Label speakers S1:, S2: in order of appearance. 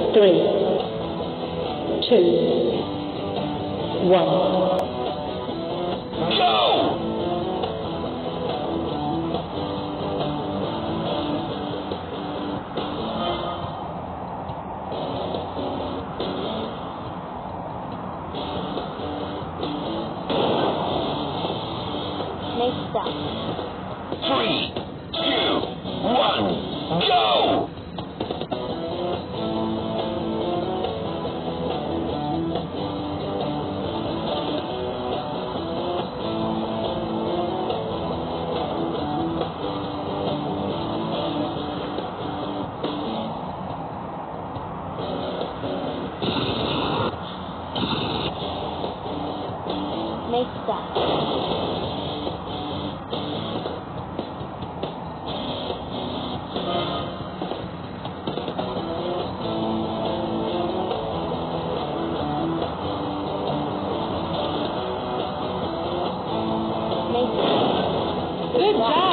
S1: 3, 2, 1.
S2: Go!
S3: Next stop.
S2: 3, 2, 1, go!
S3: Next stop.
S1: Good job.